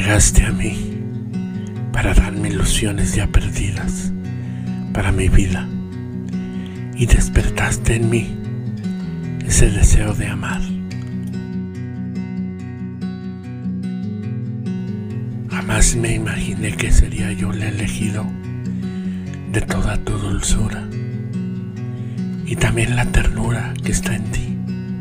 Llegaste a mí para darme ilusiones ya perdidas para mi vida y despertaste en mí ese deseo de amar. Jamás me imaginé que sería yo el elegido de toda tu dulzura y también la ternura que está en ti.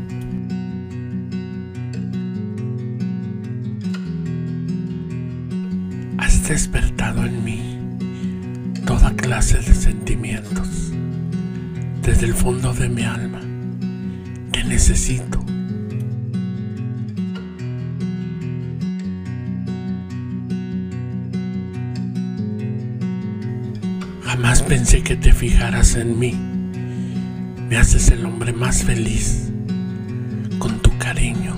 Has despertado en mí toda clase de sentimientos. Desde el fondo de mi alma te necesito. Jamás pensé que te fijaras en mí. Me haces el hombre más feliz con tu cariño.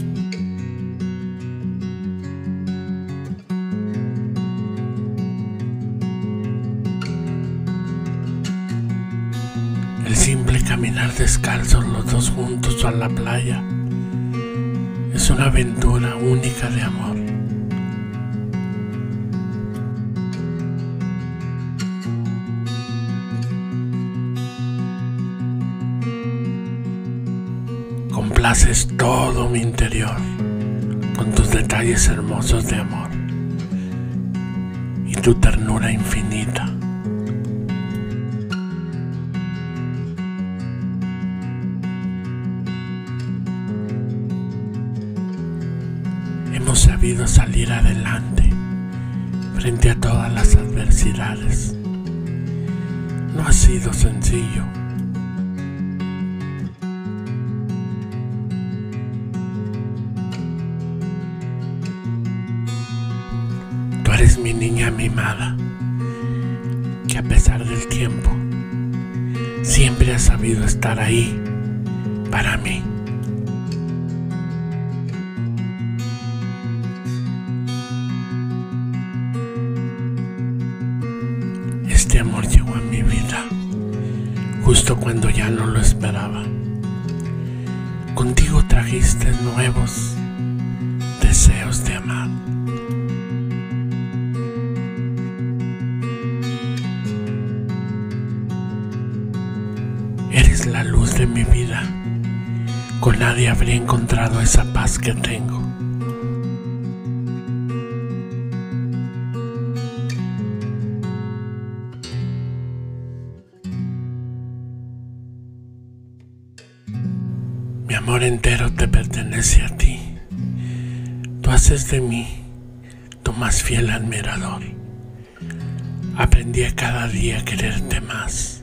El simple caminar descalzos los dos juntos a la playa es una aventura única de amor. Complaces todo mi interior con tus detalles hermosos de amor y tu ternura infinita. Hemos sabido salir adelante frente a todas las adversidades. No ha sido sencillo. Tú eres mi niña mimada, que a pesar del tiempo siempre has sabido estar ahí para mí. Este amor llegó a mi vida justo cuando ya no lo esperaba. Contigo trajiste nuevos deseos de amar. Eres la luz de mi vida. Con nadie habría encontrado esa paz que tengo. Mi amor entero te pertenece a ti. Tú haces de mí tu más fiel admirador. Aprendí a cada día a quererte más.